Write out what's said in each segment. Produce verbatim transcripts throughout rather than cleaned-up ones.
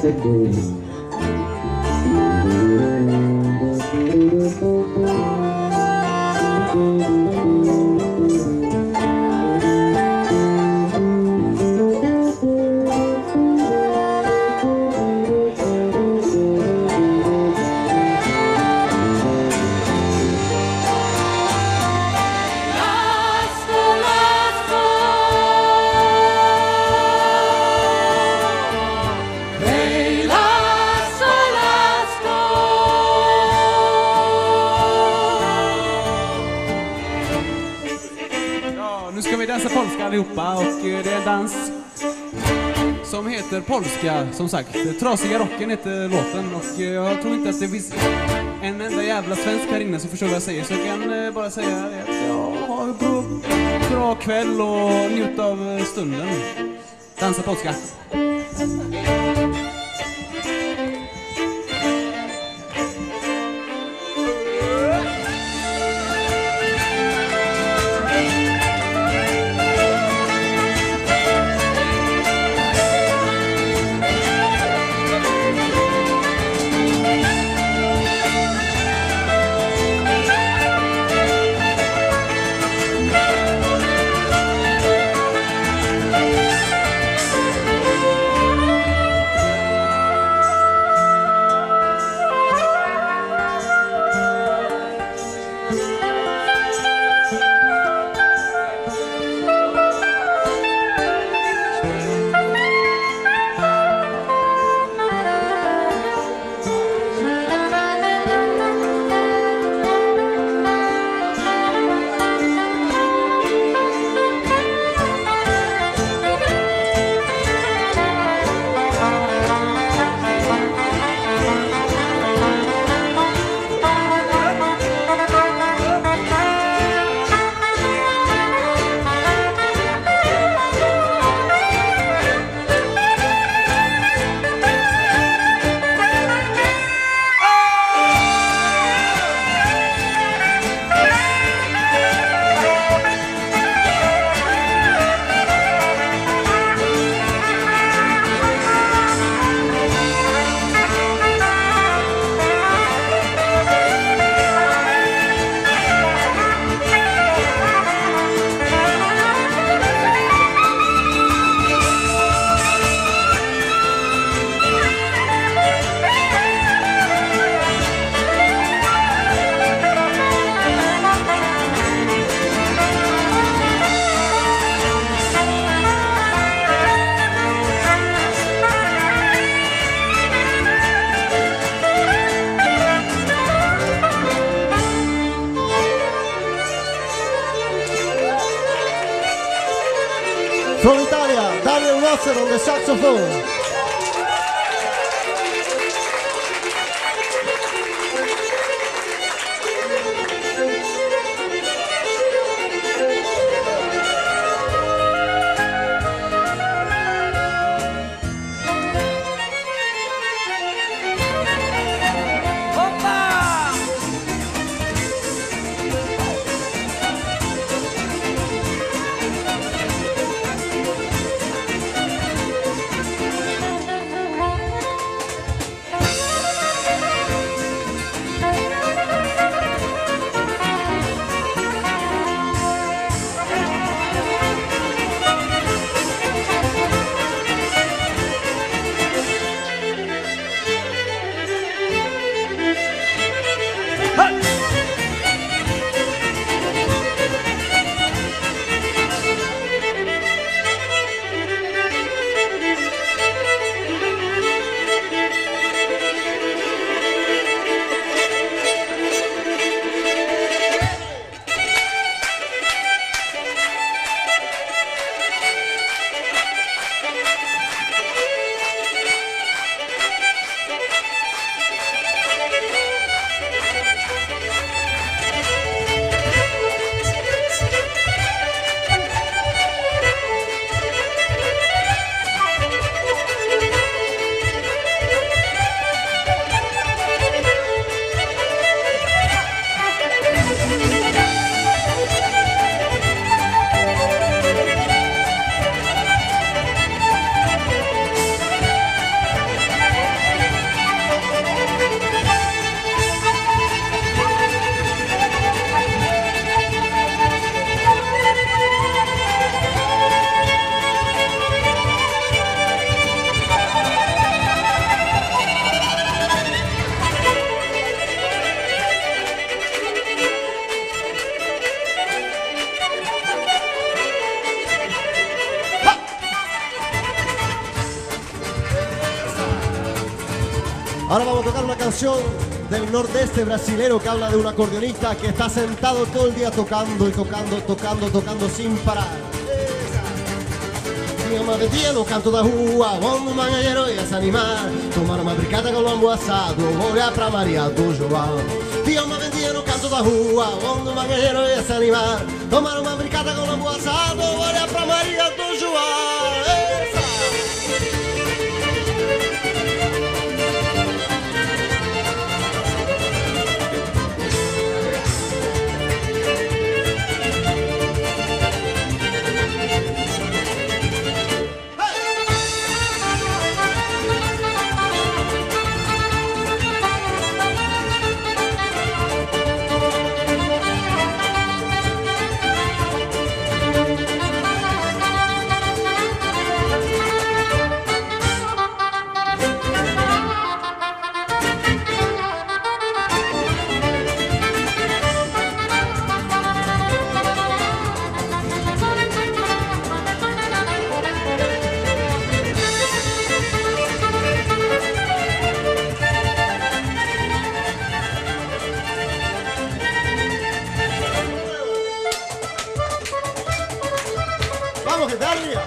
yesterday. Nu ska vi dansa polska allihopa och det är en dans som heter polska, som sagt. Trasiga rocken heter låten och jag tror inte att det finns en enda jävla svensk här inne som förstår vad jag säger, så jag kan bara säga att ja, ha en bra, bra kväll och njuta av stunden. Dansa polska. Från Italia, Daniel Russell on the saxophone. Ahora vamos a tocar una canción del nordeste brasilero que habla de un acordeonista que está sentado todo el día tocando y tocando, tocando, tocando sin parar. Tinha uma vendinha no canto da rua, onde o mangueiro ia se animar, tomar uma bricada com lombo assado, olhar pra Maria do João. Tinha uma vendinha no canto da rua, onde o mangueiro ia se animar, tomar uma bricada com lombo assado, olhar pra Maria do João. Essa! Vamos, gente, arriba.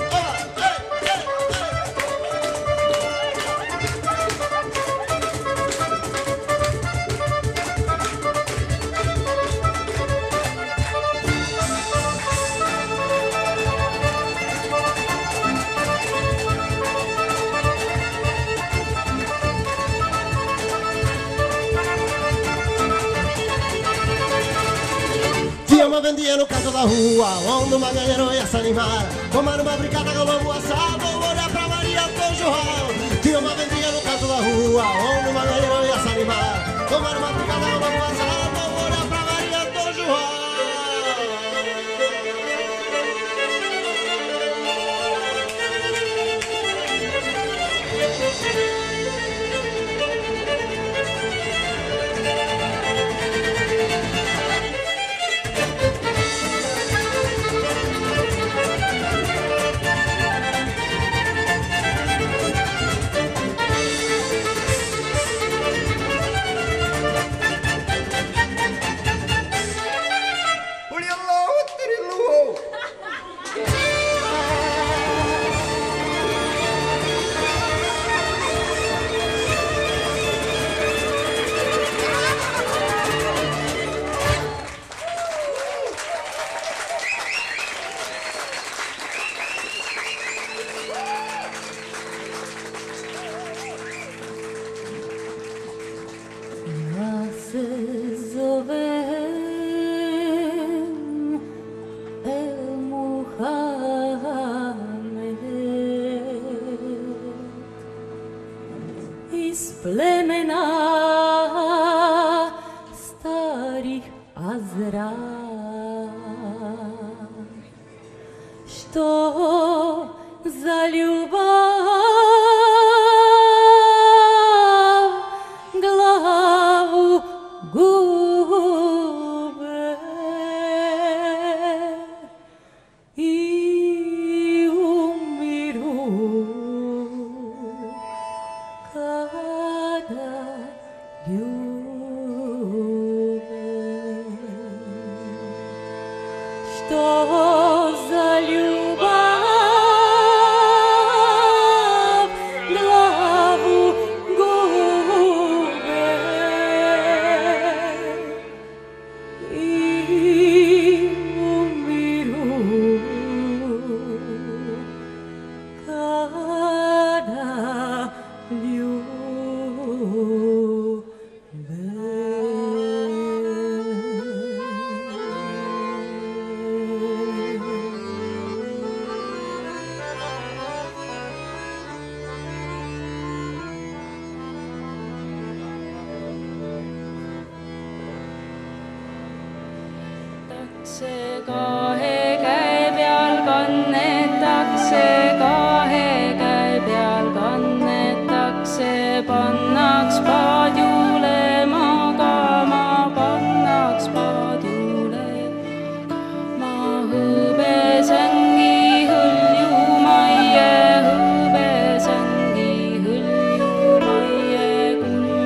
Tinha uma vendinha no canto da rua, onde o magalheiro ia se animar, tomar uma bricada com lombo assado, olhar pra Maria do João. Tinha uma vendinha no canto da rua, onde o magalheiro ia se animar, tomar uma bricada com lombo assado, olhar pra Maria do João. Iz plemena starih Azra, što za ljubav glavu gube i umiru kada ljube, što za ljubav glavu gube i umiru kada ljube. kahe käe peal kannetakse, kahe käe peal kannetakse, pannaks paadjule magama, pannaks paadjule. Ma hõbesengi hõljumaie, hõbesengi hõljumaie, kull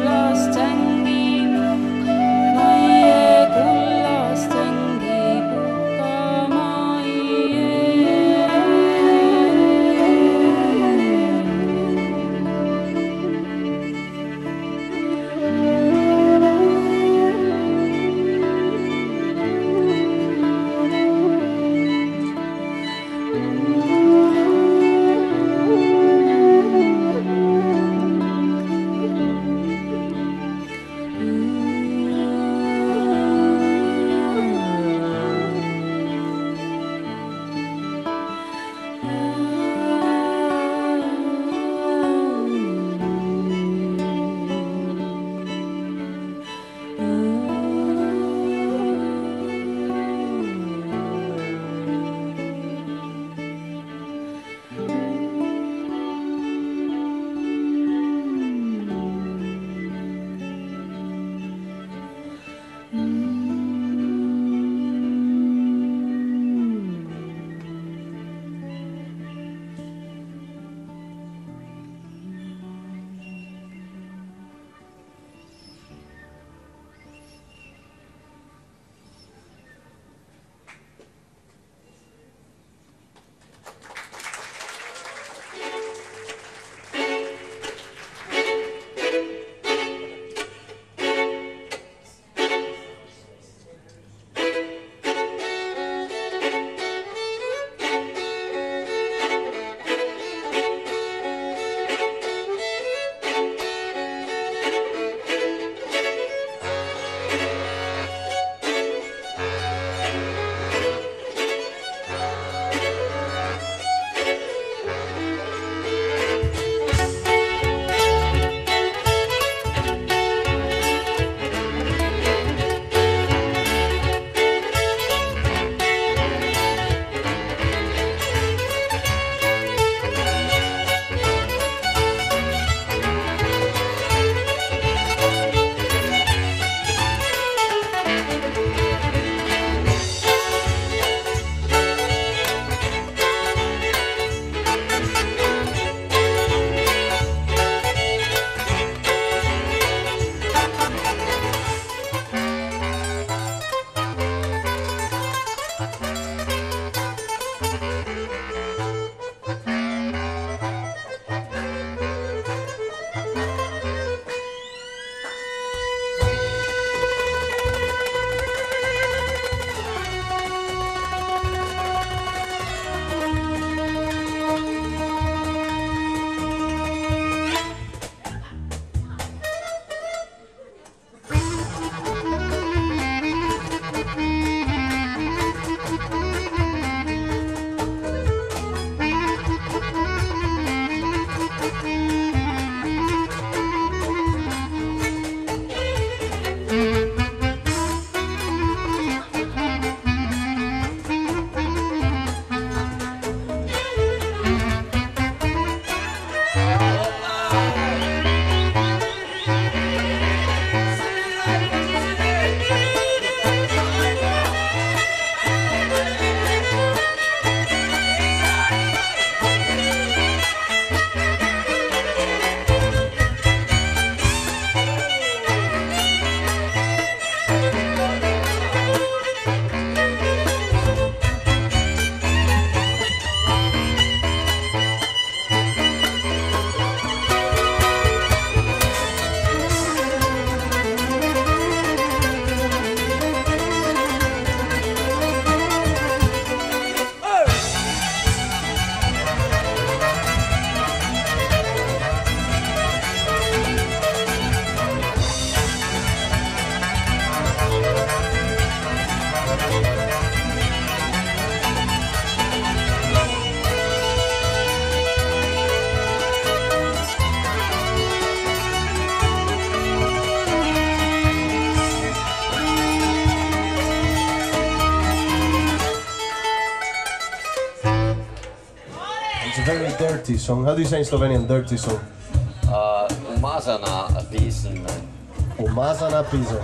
very dirty song. How do you say in Slovenian dirty song? Uh, umazana pisen. Umazana pizza.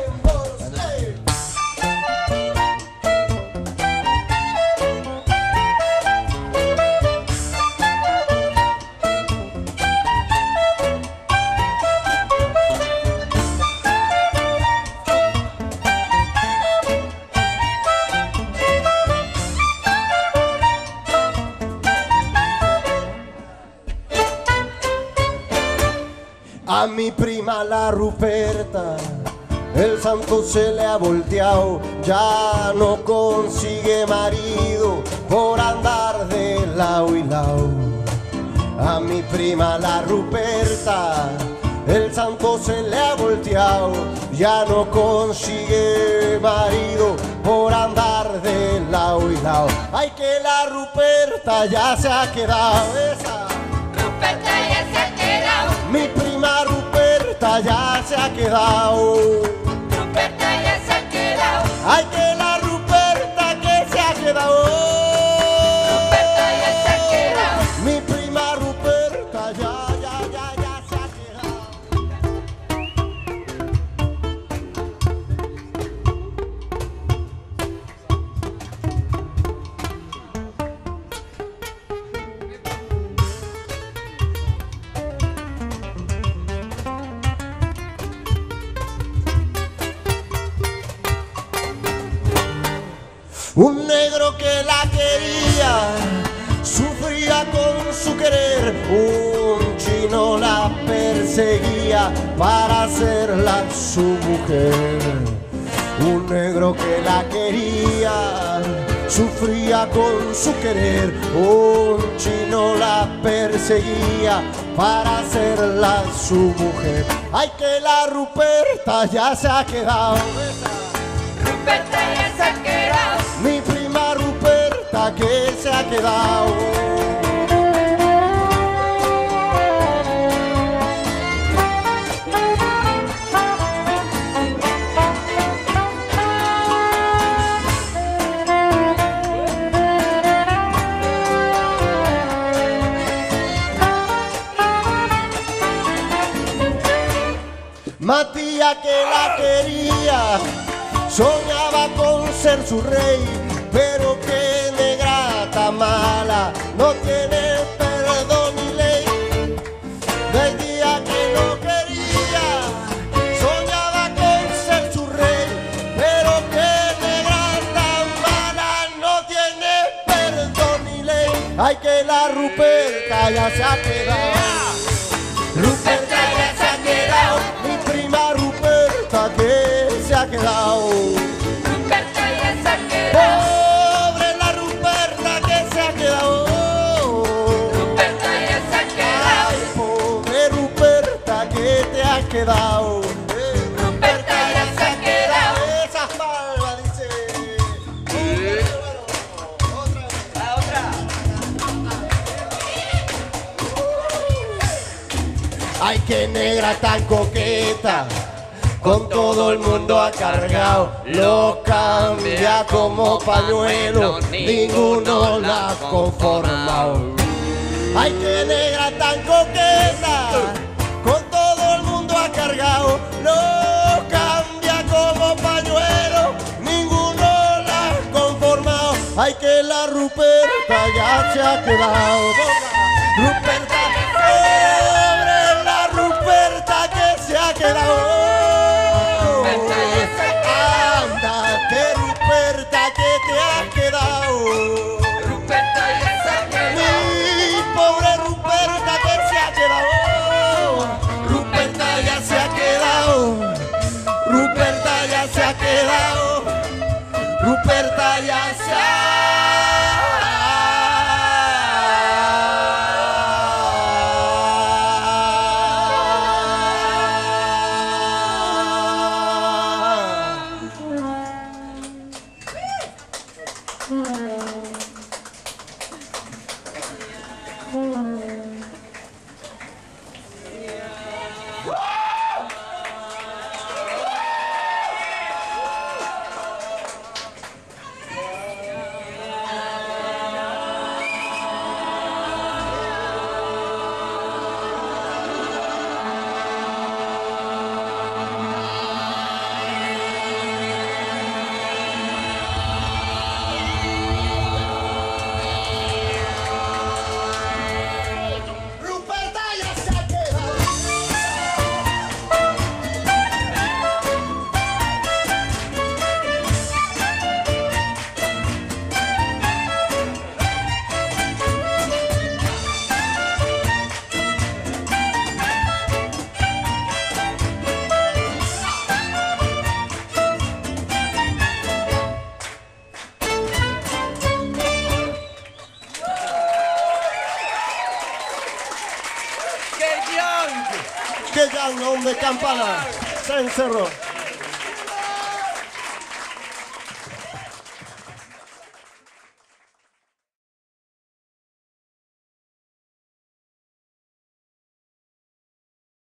A mi prima la Ruperta, el santo se le ha volteado, ya no consigue marido por andar de lado y lado. A mi prima la Ruperta, el santo se le ha volteado, ya no consigue marido por andar de lado y lado. Ay, que la Ruperta ya se ha quedado esa. Ruperta ya se ha quedado. Mi prima Ruperta ya se ha quedado. Ruperta ya se ha quedado. Ay, que la Ruperta que se ha quedado. Ruperta ya se ha quedado. Mi prima Ruperta ya, ya, ya, ya se ha quedado. Un negro que la quería, sufría con su querer. Un chino la perseguía para hacerla su mujer. Un negro que la quería, sufría con su querer. Un chino la perseguía para hacerla su mujer. Ay, que la Ruperta ya se ha quedado. Ruperta ya se ha quedado. Mi prima Ruperta que se ha quedado. Matías que la quería, soñaba con ser su rey, pero que negra tan mala, no tiene perdón ni ley. Del día que lo quería, soñaba con ser su rey, pero que negra tan mala, no tiene perdón ni ley. Ay, que la Ruperta ya se ha quedado. Ruperta ya se ha quedado. Mi prima Ruperta que se ha quedado. Ruperta ya se ha quedado. Pobre la Ruperta que se ha quedado. Ruperta ya se ha quedado. Ay, pobre Ruperta que te ha quedado. Ruperta ya se ha quedado. Esa palma dice. La otra. Ay, qué negra tan coqueta, con todo el mundo ha cargado, lo cambia como pañuelo, ninguno la ha conformado. Ay, qué negra tan coqueta, con todo el mundo ha cargado, lo cambia como pañuelo, ninguno la ha conformado. Ay, que la Ruperta ya se ha quedado. Ruperta, pobre la Ruperta que se ha quedado. Anda, que Ruperta que te ha quedado. Ruperta ya se ha quedado. Mi pobre Ruperta que se ha quedado. Ruperta ya se ha quedado. Ruperta ya se ha quedado. Ruperta ya se ha al non de campana. Se encerró.